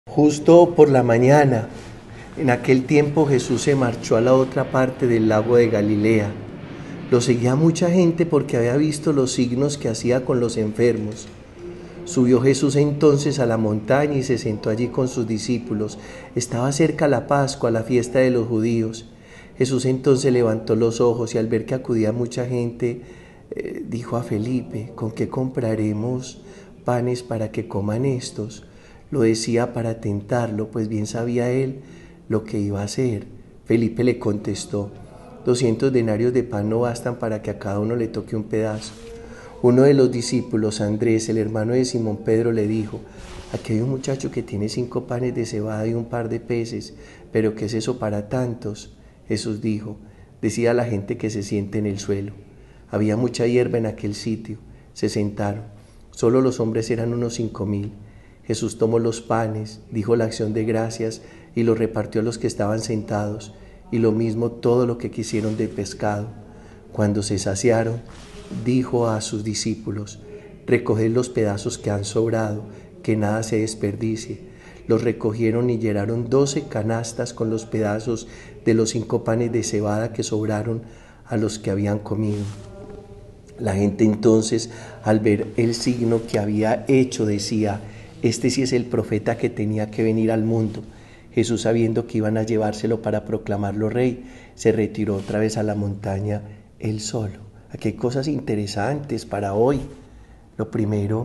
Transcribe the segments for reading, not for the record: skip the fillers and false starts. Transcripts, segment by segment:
Justo por la mañana, en aquel tiempo Jesús se marchó a la otra parte del lago de Galilea. Lo seguía mucha gente porque había visto los signos que hacía con los enfermos. Subió Jesús entonces a la montaña y se sentó allí con sus discípulos. Estaba cerca la Pascua, la fiesta de los judíos. Jesús entonces levantó los ojos y al ver que acudía mucha gente, dijo a Felipe: ¿con qué compraremos panes para que coman estos? Lo decía para tentarlo, pues bien sabía él lo que iba a hacer. Felipe le contestó: 200 denarios de pan no bastan para que a cada uno le toque un pedazo. Uno de los discípulos, Andrés, el hermano de Simón Pedro, le dijo: aquí hay un muchacho que tiene 5 panes de cebada y un par de peces, pero ¿qué es eso para tantos? Jesús dijo: decía a la gente que se siente en el suelo. Había mucha hierba en aquel sitio. Se sentaron. Solo los hombres eran unos 5,000. Jesús tomó los panes, dijo la acción de gracias y los repartió a los que estaban sentados, y lo mismo todo lo que quisieron de pescado. Cuando se saciaron, dijo a sus discípulos: recoged los pedazos que han sobrado, que nada se desperdicie. Los recogieron y llenaron 12 canastas con los pedazos de los 5 panes de cebada que sobraron a los que habían comido. La gente entonces, al ver el signo que había hecho, decía: este sí es el profeta que tenía que venir al mundo. Jesús, sabiendo que iban a llevárselo para proclamarlo rey, se retiró otra vez a la montaña él solo. Aquí hay cosas interesantes para hoy. Lo primero,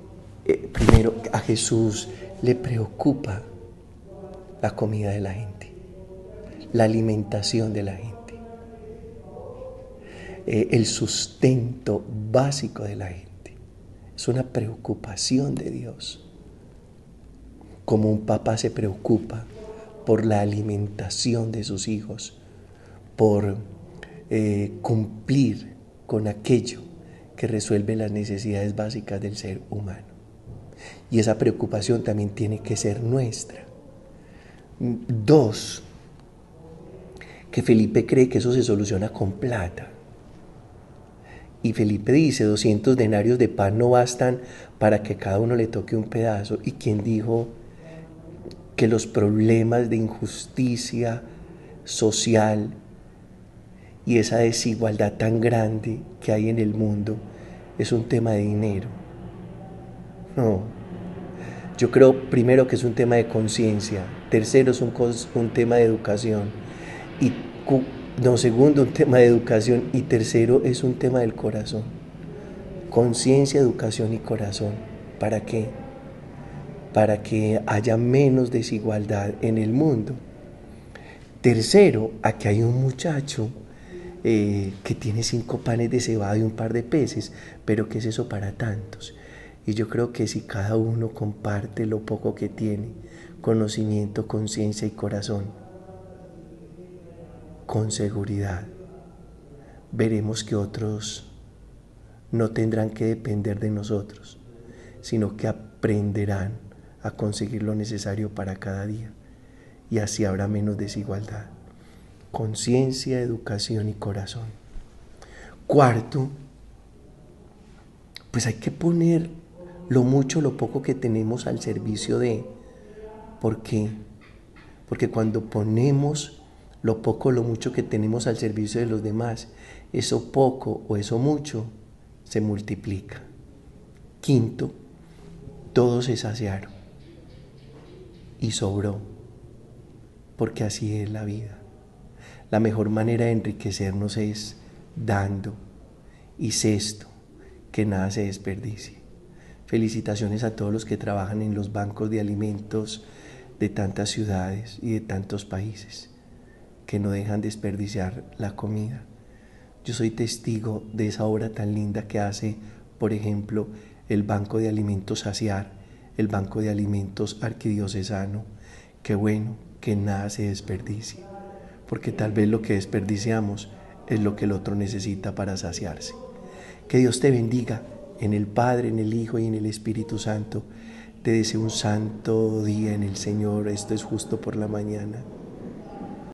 a Jesús le preocupa la comida de la gente, la alimentación de la gente, el sustento básico de la gente. Es una preocupación de Dios. Como un papá se preocupa por la alimentación de sus hijos, por cumplir con aquello que resuelve las necesidades básicas del ser humano. Y esa preocupación también tiene que ser nuestra. 2, que Felipe cree que eso se soluciona con plata. Y Felipe dice: 200 denarios de pan no bastan para que cada uno le toque un pedazo. ¿Y quién dijo que los problemas de injusticia social y esa desigualdad tan grande que hay en el mundo es un tema de dinero? No. Yo creo primero que es un tema de conciencia, tercero es un tema de educación, y segundo un tema de educación, y tercero es un tema del corazón. Conciencia, educación y corazón. ¿Para qué? Para que haya menos desigualdad en el mundo. Tercero, aquí hay un muchacho que tiene 5 panes de cebada y un par de peces, pero ¿qué es eso para tantos? Y yo creo que si cada uno comparte lo poco que tiene, conocimiento, conciencia y corazón, con seguridad, veremos que otros no tendrán que depender de nosotros, sino que aprenderán a conseguir lo necesario para cada día, y así habrá menos desigualdad. Conciencia, educación y corazón. Cuarto, pues hay que poner lo mucho, lo poco que tenemos al servicio de. ¿Por qué? Porque cuando ponemos lo poco, lo mucho que tenemos al servicio de los demás, eso poco o eso mucho se multiplica. Quinto, todos se saciaron y sobró, porque así es la vida. La mejor manera de enriquecernos es dando. Y sexto, que nada se desperdicie. Felicitaciones a todos los que trabajan en los bancos de alimentos de tantas ciudades y de tantos países, que no dejan desperdiciar la comida. Yo soy testigo de esa obra tan linda que hace, por ejemplo, el Banco de Alimentos Saciar, el Banco de Alimentos Arquidiocesano. Qué bueno que nada se desperdicie, porque tal vez lo que desperdiciamos es lo que el otro necesita para saciarse. Que Dios te bendiga, en el Padre, en el Hijo y en el Espíritu Santo. Te deseo un santo día en el Señor. Esto es Justo por la Mañana.